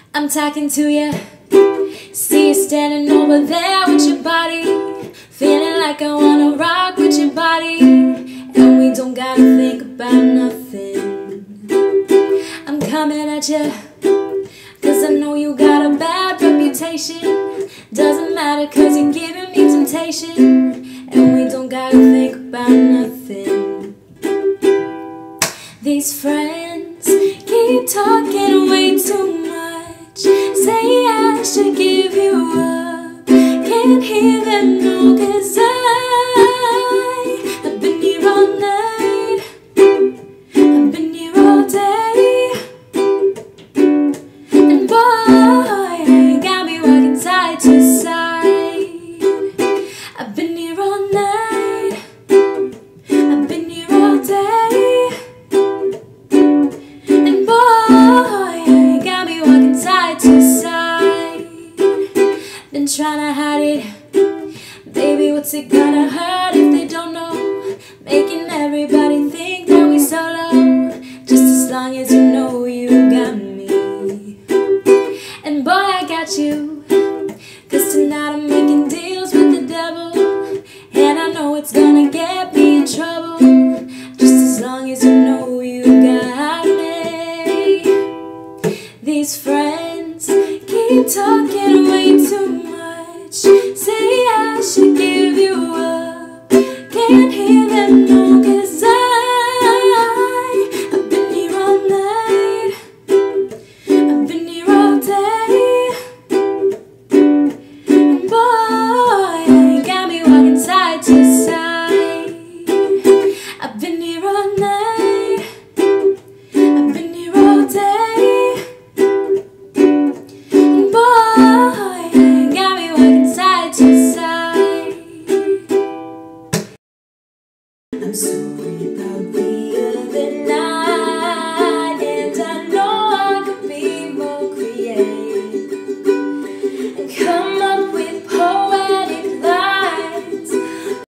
I'm talking to you. See you standing over there with your body, feeling like I wanna rock with your body, and we don't gotta think about nothing. I'm coming at you, cause I know you got a bad reputation. Doesn't matter cause you're giving me temptation, and we don't gotta think about nothing. These friends keep talking way too much, say I should give you up. Can't hear them no, cause I've been here all night, I've been here all day, and boy, got me walking side to side. I've been here all night, I've been here all day, and boy, got me walking side to side. Been trying to hide it, baby, what's it gonna hurt if they don't know? Making everybody think that we solo, just as long as you know you got me. And boy, I got you, cause tonight I'm making deals with the devil, and I know it's gonna get me in trouble, just as long as you know you got me. These friends keep talking way too much, say I should give you up. Can't hear them no, cause I've been here all night, I've been here all day, and boy, got me walking side to side. I've been here all night, I've been here all day, and boy, got me walking side to side. I'm so